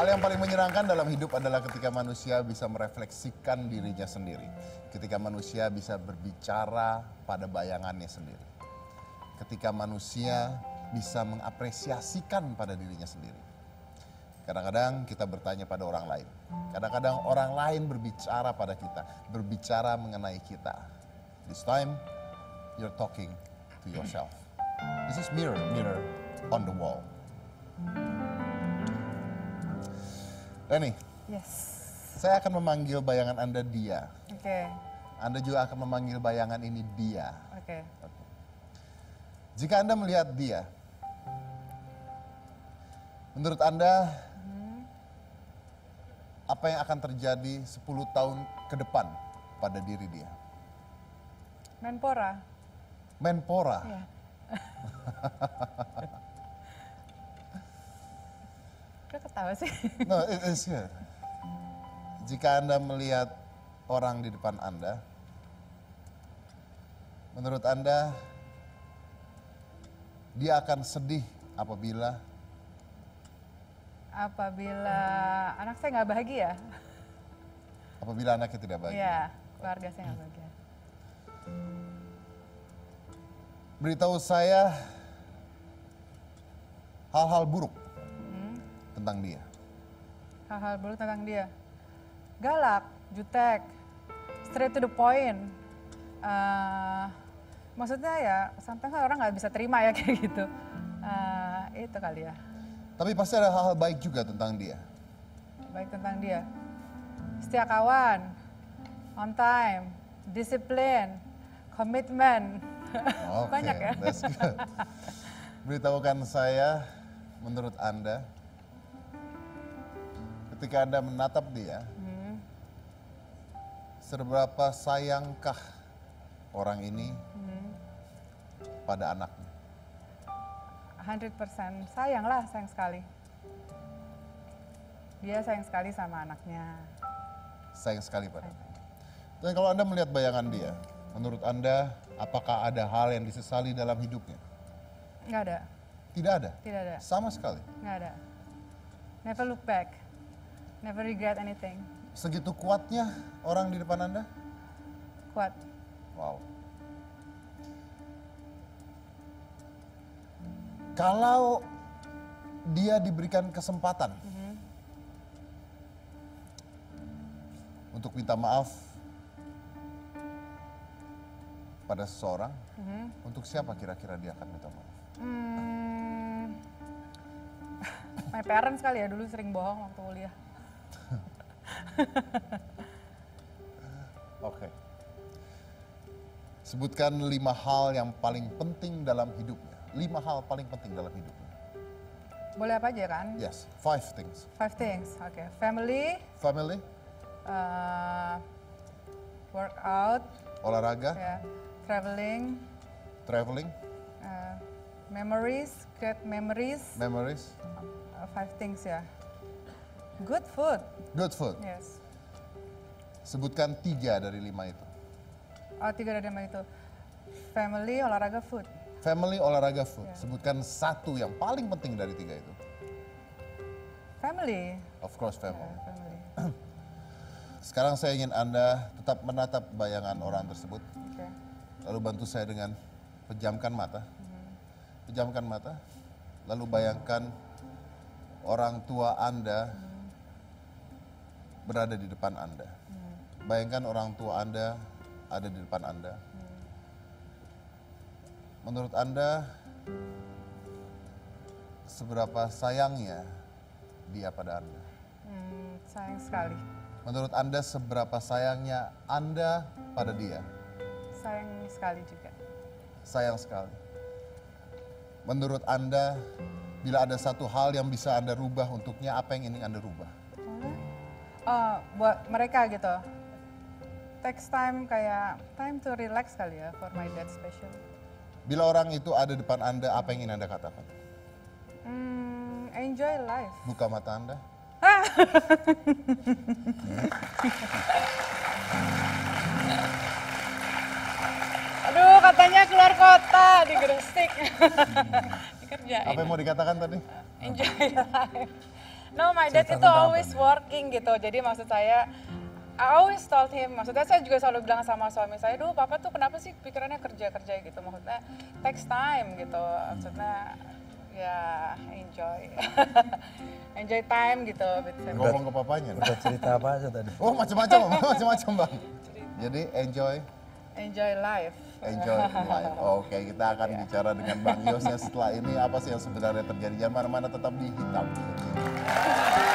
Hal yang paling menyenangkan dalam hidup adalah ketika manusia bisa merefleksikan dirinya sendiri. Ketika manusia bisa berbicara pada bayangannya sendiri. Ketika manusia bisa mengapresiasikan pada dirinya sendiri. Kadang-kadang kita bertanya pada orang lain. Kadang-kadang orang lain berbicara pada kita. Berbicara mengenai kita. This time, you're talking to yourself. This is mirror on the wall. Reni, Yes. saya akan memanggil bayangan Anda dia. Oke. Anda juga akan memanggil bayangan ini dia. Oke. Jika Anda melihat dia, menurut Anda, apa yang akan terjadi 10 tahun ke depan pada diri dia? Menpora. Menpora. Iya. Kok ketawa sih? No, it is good. Jika Anda melihat orang di depan Anda, menurut Anda, dia akan sedih apabila anak saya nggak bahagia. anaknya tidak bahagia. Iya, keluarga saya nggak bahagia. Beritahu saya hal-hal buruk tentang dia. Hal-hal buruk tentang dia. Galak, jutek, straight to the point. Maksudnya ya, sometimes orang nggak bisa terima ya kayak gitu. Itu kali ya. Tapi pasti ada hal-hal baik juga tentang dia. Baik tentang dia. Setia kawan, on time, disiplin, komitmen. Oke, Banyak ya. that's good. Beritahukan saya, menurut Anda, ketika Anda menatap dia, seberapa sayangkah orang ini pada anaknya? 100% sayang sekali. Dia sayang sekali sama anaknya. Sayang sekali pada. Dan kalau Anda melihat bayangan dia, menurut Anda, apakah ada hal yang disesali dalam hidupnya? Nggak ada, Tidak ada? tidak ada, Sama sekali? nggak ada. Never look back, never regret anything. Segitu kuatnya orang di depan Anda? Kuat. Wow. Kalau dia diberikan kesempatan untuk minta maaf pada seseorang, untuk siapa kira-kira dia akan minta maaf? My parents kali ya, dulu sering bohong waktu kuliah. Oke. Sebutkan 5 hal yang paling penting dalam hidupnya. 5 hal paling penting dalam hidupnya. Boleh apa aja kan? Yes, 5 things. 5 things, oke. Family, Family, workout, olahraga, ya, traveling, traveling, memories, create memories. memories, 5 things ya. Good food, good food. yes. Sebutkan 3 dari 5 itu. Oh, 3 dari 5 itu. Family, olahraga, food. Family, olahraga, food. Yeah. Sebutkan 1 yang paling penting dari 3 itu. Family. Of course, family. Ya, family. Sekarang saya ingin Anda tetap menatap bayangan orang tersebut. Oke. Lalu bantu saya dengan pejamkan mata. Pejamkan mata. Lalu bayangkan orang tua Anda berada di depan Anda. Bayangkan orang tua Anda ada di depan Anda. Menurut Anda, seberapa sayangnya dia pada Anda? Sayang sekali. Menurut Anda, seberapa sayangnya Anda pada dia? Sayang sekali juga. Sayang sekali. Menurut Anda, bila ada satu hal yang bisa Anda rubah untuknya, apa yang ingin Anda rubah? Oh, buat mereka gitu. Takes time, kayak time to relax kali ya for my dad special. Bila orang itu ada depan Anda, apa yang ingin Anda katakan? Enjoy life. Buka mata Anda. Aduh, katanya keluar kota di Gresik. Dikerjain. Apa yang mau dikatakan tadi? Enjoy life. No, my dad Cerita itu tentang always apa nih? working gitu. Jadi maksud saya, I always told him, maksudnya saya juga selalu bilang sama suami saya, duh papa tuh kenapa sih pikirannya kerja-kerja gitu. Maksudnya takes time gitu. Maksudnya ya enjoy. Enjoy time gitu. with family. Ngomong ke papanya. Udah cerita apa aja tadi? Oh macam-macam, macam-macam bang. Jadi Enjoy life. enjoy life. Oke, kita akan bicara dengan Bang Yos ya setelah ini apa sih yang sebenarnya terjadi. Jangan mana-mana, tetap di Hitam Putih.